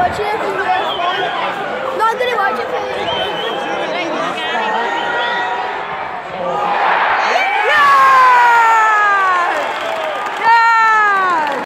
watching it for you. No, I'm gonna watch it for you.